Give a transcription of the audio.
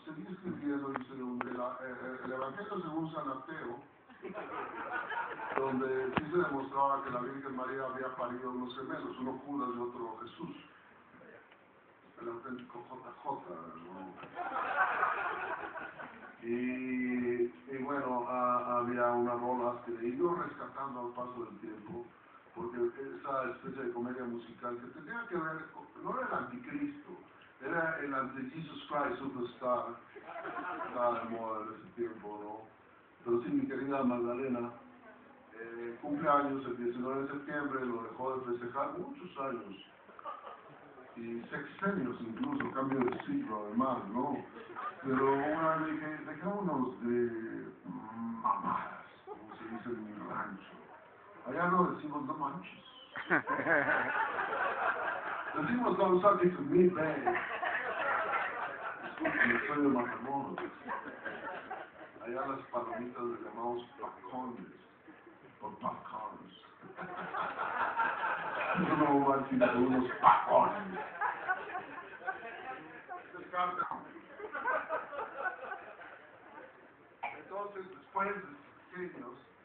seguí escribiendo, dice, el Evangelio según San Mateo, donde sí se demostraba que la Virgen María había parido unos gemelos, uno Judas y otro Jesús. El auténtico JJ, ¿no? Y bueno, había unas rolas que he ido rescatando al paso del tiempo, porque esa especie de comedia musical que tenía que ver, no era el anticristo, era el anti-Jesus Christ Superstar, estaba de moda en ese tiempo, ¿no? Pero sí, mi querida Magdalena, cumpleaños el 19 de septiembre, lo dejó de festejar muchos años, y sexenios incluso, cambio de siglo además, ¿no? Pero una vez dije, dejémonos de mamadas, como se dice en mi rancho. Allá no decimos no manches. Decimos don't suck it to me, babe. Disculpen, soy de Matamoros. Allá las palomitas les llamamos pacones, o pacones. Yo no voy a decir de unos pacones. Entonces, después de sexenios,